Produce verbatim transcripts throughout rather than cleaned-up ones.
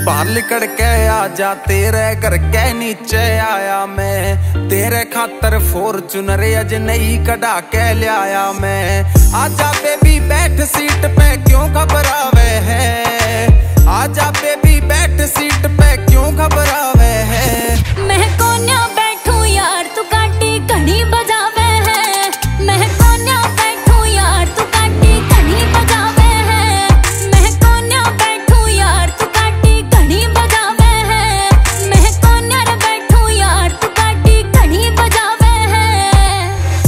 बाहर निकल के आजा तेरे घर के नीचे आया मैं, तेरे खातर फॉर्च्यूनर अज नई कढ़ा के लिया मैं। आजा बेबी बैठ सीट पे क्यों घबरावे है, आजा बेबी बैठ सीट पे क्यों घबरावे है। मैं कोन्या बैठू यार तू काटी घड़ी बजावे है, मैं कोन्या बैठू यार तू काटी घड़ी बजावे है, मैं कोन्या बैठू यार तू काटी घड़ी बजावे है, मैं कोन्या बैठू यार तू काटी घड़ी बजावे है।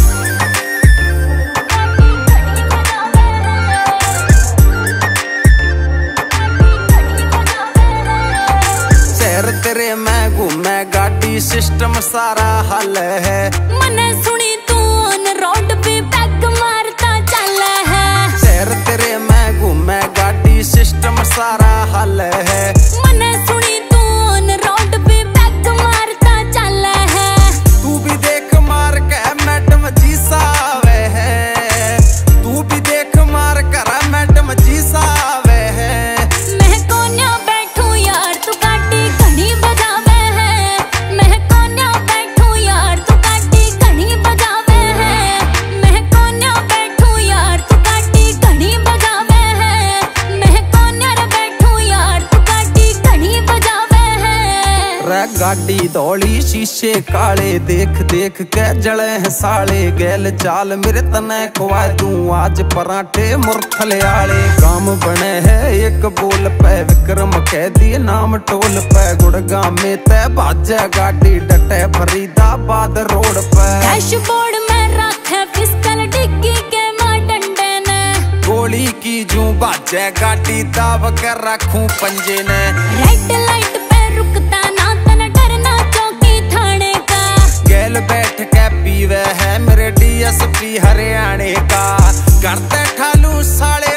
शहर तेरे मैं घूमे गाड़ी सिस्टम सारा हल है, मने सुनी तू ऑन रोड पे पैग मारता चल है। शहर तेरे मैं घूमे गाड़ी सिस्टम सारा हल है, मने सुनी तू ऑन रोड पे पैग मारता चल है। तू भी देख मार के मैडम जी सावे है, तू भी देख मार कर मैडम जी सावे है। मैं कोन्या बैठू यार तू काटी घड़ी बजावे है, मैं कोन्या बैठू यार तू काटी घड़ी बजावे है, मैं कोन्या बैठू यार तू काटी घड़ी बजावे है, मैं कोन्या बैठू यार तू काटी घड़ी बजावे है। रे गाड़ी दौड़ी शीशे काले देख देख के जले हैं साले, गैल चाल मेरे तने खुआ दूं आज पराठे मुरखले आले। काम बने है एक बोल पे विक्रम कह दिए नाम टोल पे, गुड़गांव में ते बाजे गाड़ी डटे फरीदाबाद रोड पे। डैशबोर्ड में रखे पिस्टल डिग्गी के मार डंडे ने, गोली की जूं बाजे गाड़ी दाब कर रखूं पंजे ने। रेड लाइट पे रुकता ना तने डरना चौकी थाने का, गैल बैठ के पीवे है मेरे डीएसपी हरियाणे का, करते ठालू साले